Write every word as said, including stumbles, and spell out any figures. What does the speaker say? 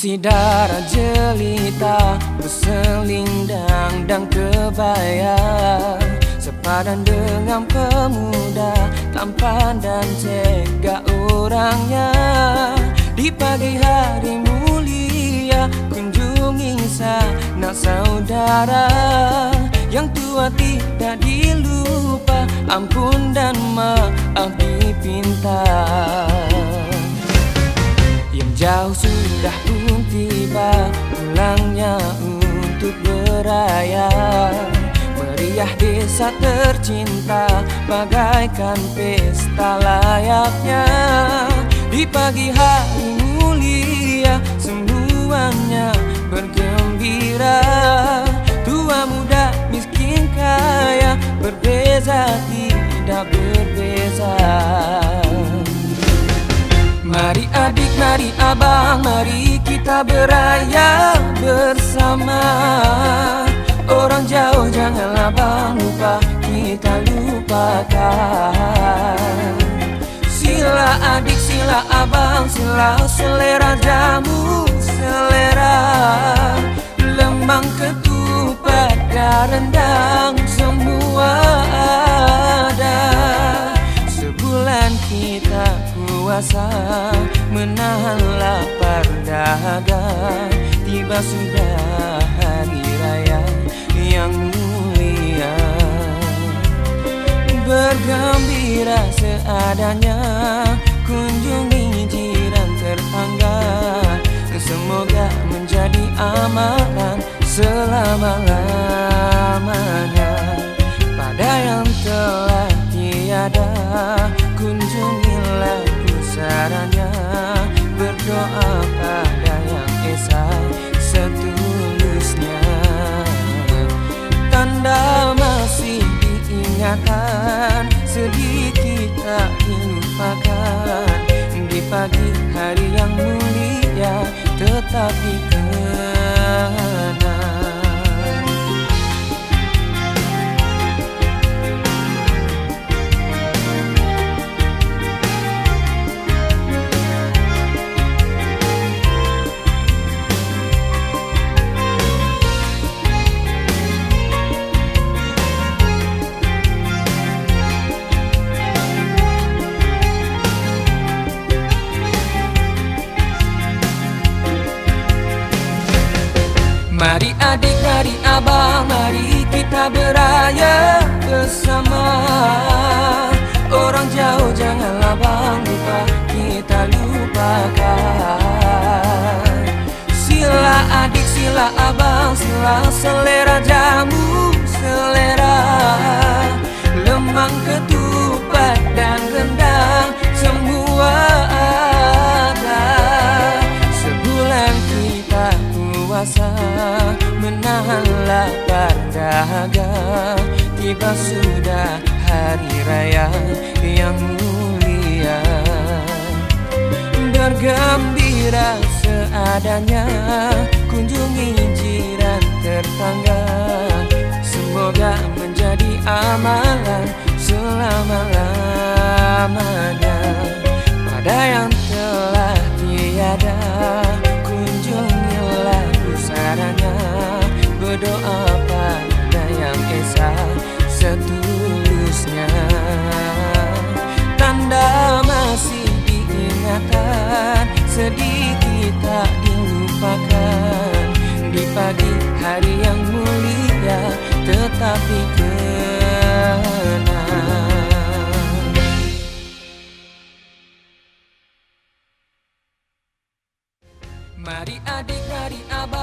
Sidara jelita berselindang dan kebaya, sepadan dengan pemuda tampan dan cegah orangnya. Di pagi hari mulia kunjungi sanak saudara, yang tua tidak dilupa, ampun dan maaf dipinta. Yang jauh sudah pun tiba, pulangnya untuk beraya. Meriah desa tercinta, bagaikan pesta layaknya. Di pagi hari mulia semuanya bergembira. Tua muda miskin kaya, berbeza tidak berbeza. Mari adik, mari abang, mari kita beraya bersama. Orang jauh janganlah bang lupa, kita lupakan. Sila adik, sila abang, sila selera jamu selera. Lemang, ketupat, dan rendang semua ada. Sebulan kita puasa menahan lapar dahaga. Tiba sudah hari raya yang mulia. Bergembira seadanya, kunjungi jiran tetangga. Semoga menjadi amalan selama-lamanya. Pada yang telah tiada, kunjungilah pusarannya. Berdoa pada yang esa setulusnya. Tanda masih diingatan, sedikit tak dilupakan. Di pagi hari yang mulia tetap dikenang. Mari adik, mari abang, mari kita beraya bersama. Orang jauh janganlah bang lupa, kita lupakan. Sila adik, sila abang, sila selera jamu selera. Lemang, ketupat, dan rendang semua ada. Sebulan kita puasa menahan lapar dahaga. Tiba sudah hari raya yang mulia. Bergembira seadanya, kunjungi jiran tetangga. Semoga menjadi amalan selama-lamanya. Pada yang telah tiada, kunjungilah pusarannya. Berdoa pada yang esa setulusnya. Tanda masih diingatan, sedikit tak dilupakan. Di pagi hari yang mulia tetap dikenang. Mari adik, mari abang,